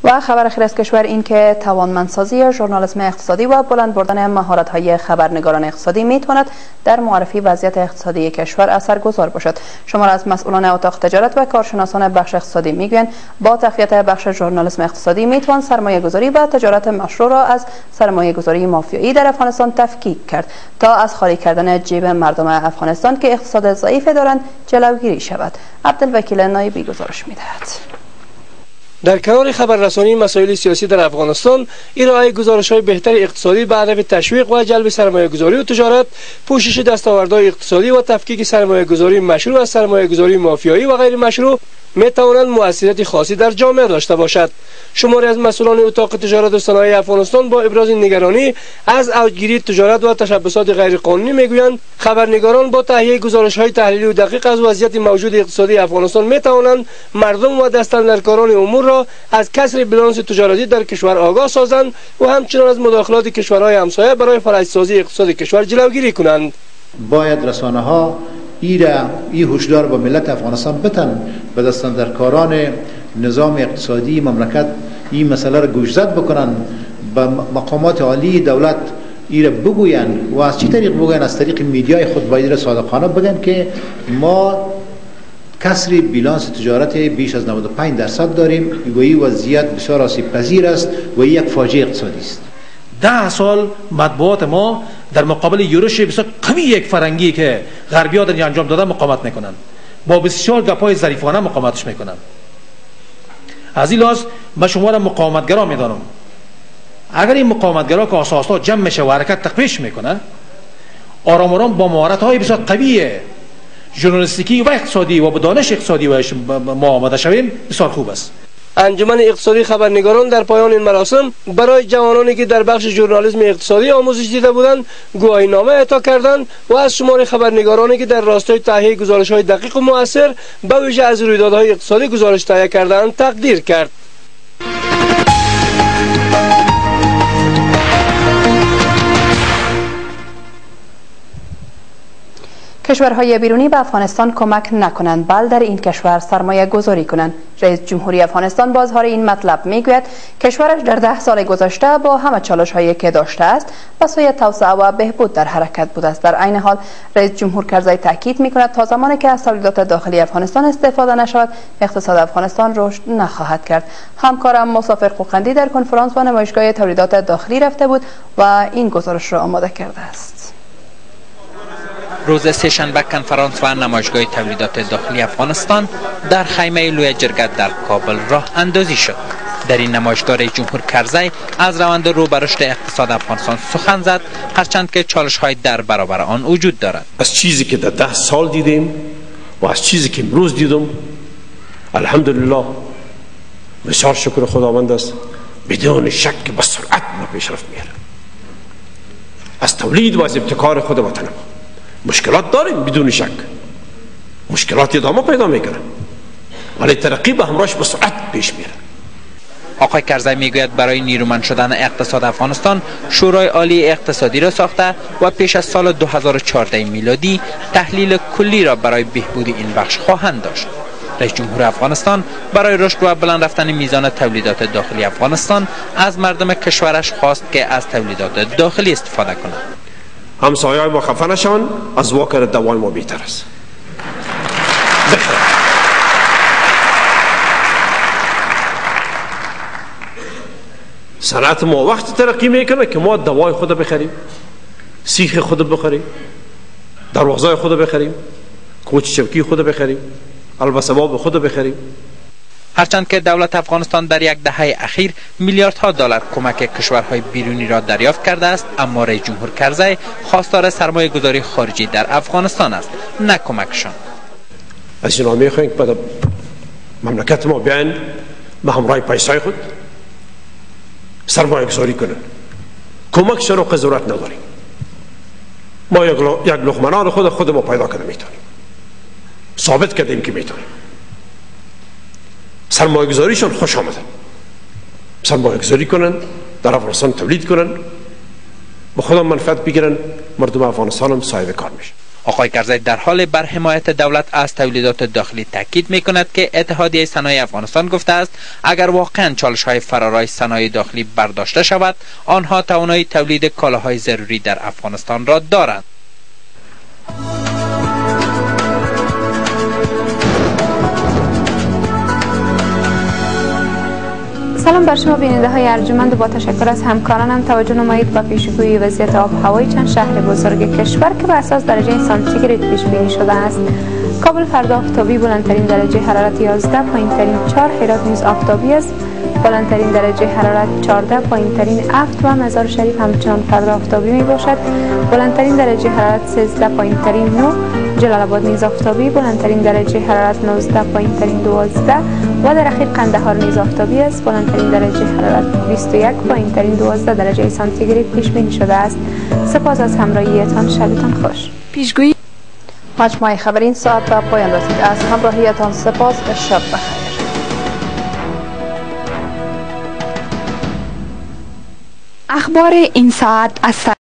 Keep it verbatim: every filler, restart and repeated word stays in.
و خبر اخیر از کشور این که توانمندسازی ژورنالیسم اقتصادی و بلند بردن مهارت‌های خبرنگاران اقتصادی میتواند در معرفی وضعیت اقتصادی کشور اثرگذار باشد. شمار از مسئولان اتاق تجارت و کارشناسان بخش اقتصادی میگویند با تقویت بخش ژورنالیسم اقتصادی میتوان سرمایه‌گذاری و تجارت مشروع را از سرمایه‌گذاری مافیایی در افغانستان تفکیک کرد تا از خالی کردن جیب مردم افغانستان که اقتصاد ضعیف دارند جلوگیری شود. عبدالوکیل نایبی گزارش می‌دهد. در کنار خبررسانی مسائل سیاسی در افغانستان، ارائه گزارش‌های بهتر اقتصادی به هدف تشویق و جلب سرمایه‌گذاری و تجارت، پوشش دستاوردهای اقتصادی و تفکیک سرمایه‌گذاری مشروع از سرمایه‌گذاری مافیایی و غیر مشروع می‌تواند موثریت خاصی در جامعه داشته باشد. شماری از مسئولان اتاق تجارت و صنایع افغانستان با ابراز نگرانی از اوجگیری تجارت و تشبسات غیرقانونی میگویند خبرنگاران با تهیه گزارش‌های تحلیلی و دقیق از وضعیت موجود اقتصادی افغانستان می‌توانند مردم و دستاندرکاران امور را از کسر بیلانس تجارتی در کشور آگاه سازند و همچنین از مداخلات کشورهای همسایه برای فلج‌سازی اقتصاد کشور جلوگیری کنند. باید رسانه‌ها ایره ای هشدار با ملت افغانستان بتن به دستاندرکاران نظام اقتصادی مملکت این مسئله را گوشزد بکنن، به مقامات عالی دولت ایره بگوین و از چی طریق بگوین؟ از طریق میدیای خود باید صادقانه بگن که ما کسر بیلانس تجارت بیش از نود و پنج درصد داریم و این وضعیت بسیار آسیب پذیر است و یک فاجعه اقتصادی است. ده سال مطبوعات ما در مقابل یورش بسیار قوی یک فرنگی که غربی‌ها در انجام دادن مقاومت میکنن، با بسیار گپ‌های ظریفانه مقاومتش میکنن. از این لحاظ من شما را مقاومتگرا میدانم. اگر این مقاومتگرا که اساسا جمع میشه و حرکت تقویش میکنه، آرام آرام با مهارت‌های بسیار قوی ژورنالیستیکی و اقتصادی و با دانش اقتصادی و ما آماده شویم، بسیار خوب است. انجمن اقتصادی خبرنگاران در پایان این مراسم برای جوانانی که در بخش ژورنالیسم اقتصادی آموزش دیده بودند گواهینامه اعطا کردند و از شمار خبرنگارانی که در راستای تهیه گزارش‌های دقیق و مؤثر به ویژه از رویدادهای اقتصادی گزارش تهیه کردند تقدیر کرد. کشورهای بیرونی به افغانستان کمک نکنند بل در این کشور سرمایه گذاری کنند. رئیس جمهوری افغانستان با اظهار این مطلب میگوید کشورش در ده سال گذشته با همه چالش هایی که داشته است به سوی توسعه و بهبود در حرکت بوده است. در عین حال رئیس جمهور کرزی تاکید میکند تا زمانی که از تولیدات داخلی افغانستان استفاده نشود اقتصاد افغانستان رشد نخواهد کرد. همکارم مسافر قوقندی در کنفرانس و نمایشگاه تولیدات داخلی رفته بود و این گزارش را آماده کرده است. روز سه‌شنبه کنفرانس و نمایشگاه تولیدات داخلی افغانستان در خیمه لوی جرگت در کابل راه اندازی شد. در این نمایشگاه رئیس جمهور کرزی از روند رو به رشد اقتصاد افغانستان سخن زد، هرچند که چالش‌های در برابر آن وجود دارد. از چیزی که در ده سال دیدیم و از چیزی که امروز دیدم الحمدلله بسیار شکر خداوند است. بدون شک به سرعت ما پیشرفت می‌یابیم. از تولید و از ابتکار خود وطن مشکلات داریم، بدون شک مشکلات ادامه پیدا میکنه، ولی ترقی به همراهش به سرعت پیش میره. آقای کرزی میگوید برای نیرومند شدن اقتصاد افغانستان شورای عالی اقتصادی را ساخته و پیش از سال دو هزار و چهارده میلادی تحلیل کلی را برای بهبود این بخش خواهند داشت. رئیس جمهور افغانستان برای رشد و بلند رفتن میزان تولیدات داخلی افغانستان از مردم کشورش خواست که از تولیدات داخلی استفاده کنند. همسایه‌های ما خفه نشوند، از واکر دوای ما بهتر است. صنعت ما وقت ترقی میکنه که ما دوای خود بخریم، سیخ خود بخریم، دروازه خود بخریم، کوچ چوکی خود بخریم، البسه باب خود بخریم. هرچند که دولت افغانستان در یک دهه اخیر میلیاردها دلار کمک کشورهای بیرونی را دریافت کرده است، اما رئیس جمهور کرزی خواستار سرمایه گذاری خارجی در افغانستان است، نه کمکشان. از اینا میخواهیم که مملکت ما بیان به همراه پیسای خود سرمایه گذاری کنن. کمک شروع ضرورت نداریم. ما یک لقمه خود خود ما پیدا کنه میتونیم، ثابت کردیم که میتونیم. سرمایه گذاریشان خوش آمده، سرمایه گذاری کنن، در افغانستان تولید کنن، به خودم منفعت بگیرن، مردم افغانستان هم صاحب کار میشه. آقای کرزی در حال بر حمایت دولت از تولیدات داخلی تاکید می کند که اتحادیه صنایع افغانستان گفته است اگر واقعا چالش های فرارای صنایع داخلی برداشته شود آنها توانایی تولید کالاهای ضروری در افغانستان را دارند. سلام بر شما بیننده های ارجمند، با تشکر از همکارانم توجه نمایید به پیشگویی وضعیت آب و هوای چند شهر بزرگ کشور که بر اساس درجه سانتیگراد پیش بینی شده است. کابل فردا آفتابی، بلندترین درجه حرارت یازده، پایینترین چهار. هرات نیز آفتابی است، بلندترین درجه حرارت چهارده، پایینترین هفت. و مزار شریف همچنان فردا آفتابی می باشد، بلندترین درجه حرارت سیزده، پایینترین نه. جلال آباد نیز آفتابی، بلندترین درجه حرارت نوزده، پایینترین دوازده. و در اخیر قندهار نیز آفتابی است، بلندترین درجه حرارت بیست و یک، پایینترین دوازده درجه سانتیگراد پیش بینی شده است. سپاس از همراهیتان، شبتان خوش. پیشگویی مجموعه خبری این ساعت به پایان رسید. از همراهیتان سپاس. شب بخیر. اخبار این ساعت از